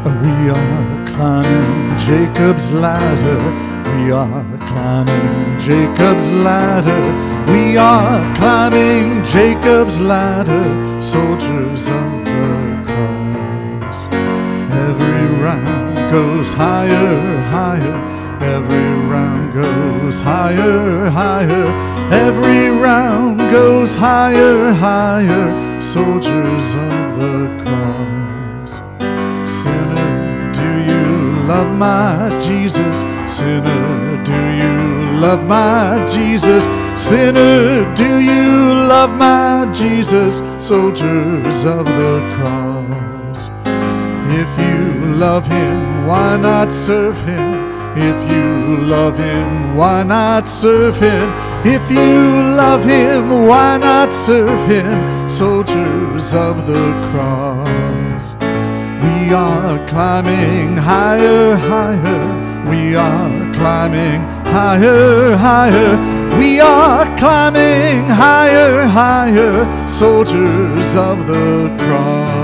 We are climbing Jacob's ladder. We are climbing Jacob's ladder. We are climbing Jacob's ladder, soldiers of the cross. Every round goes higher, higher. Every round goes higher, higher. Every round goes higher, higher, soldiers of the cross. Sinner, do you love my Jesus? Sinner, do you love my Jesus? Sinner, do you love my Jesus? Soldiers of the cross. If you love him, why not serve him? If you love him, why not serve him? If you love him, why not serve him? Soldiers of the cross. We are climbing higher, higher. We are climbing higher, higher. We are climbing higher, higher. Soldiers of the cross.